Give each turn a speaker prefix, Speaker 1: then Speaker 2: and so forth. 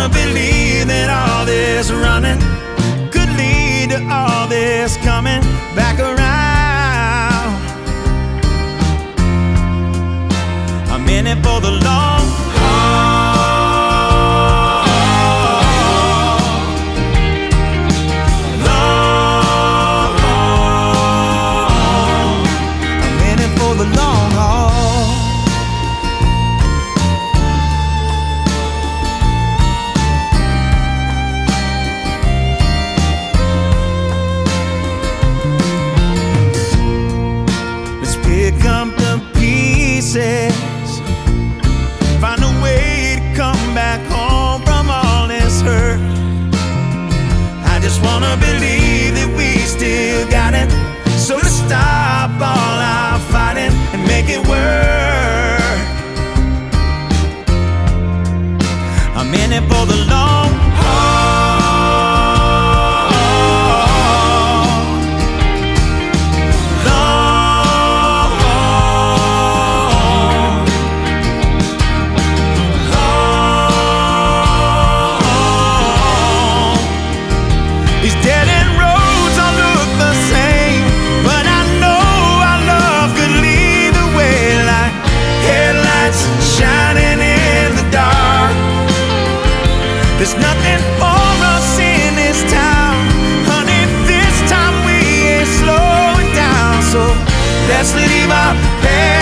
Speaker 1: wanna believe that all this running could lead to all this coming back around. I'm in it for the long haul. Long haul. I'm in it for the long haul. Pick up the pieces, find a way to come back home from all this hurt. I just wanna believe that we still got it, so to stop all our fighting and make it work. I'm in it for the long haul. These dead-end roads all look the same, but I know our love could lead the way like headlights shining in the dark. There's nothing for us in this town, honey, this time we ain't slowing down. So let's leave our past